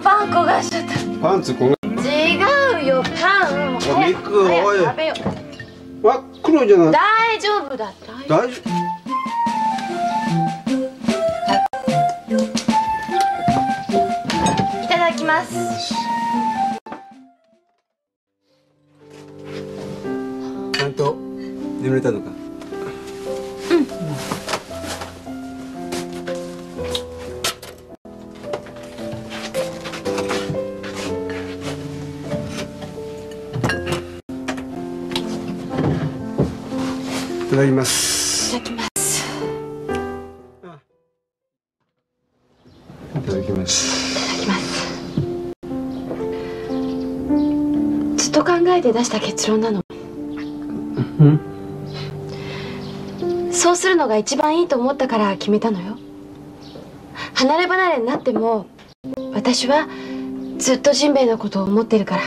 パン焦がしちゃった。 パンツ焦が。 違うよ、パン。 お肉、おい。 食べよう。 わ、黒じゃない。 大丈夫だ。 大丈夫。 いただきます。 ちゃんと眠れたのか。いただきます。 いただきます。 いただきます。 いただきます。ずっと考えて出した結論なの。そうするのが一番いいと思ったから決めたのよ。離れ離れになっても私はずっとジンベエのことを思ってるから。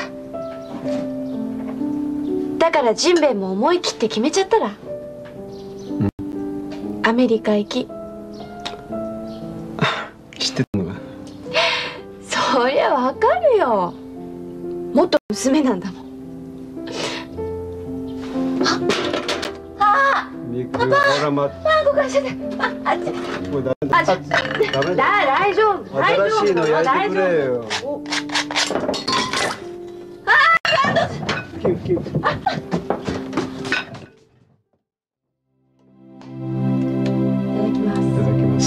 だからジンベエも思い切って決めちゃったら、アメリカ行き。 知ってたのか。 そりゃわかるよ。元娘なんだもん。 肉、ほら、ま。 ここちゃった。あっち。 これダメだ。ダメだ。 大丈夫。 新しいの焼いてくれよ。キュンキュン。いただきます。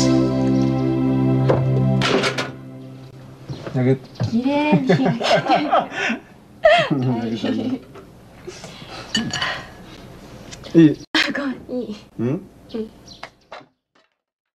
投げ。 綺麗に。 いい。 いい。 うん。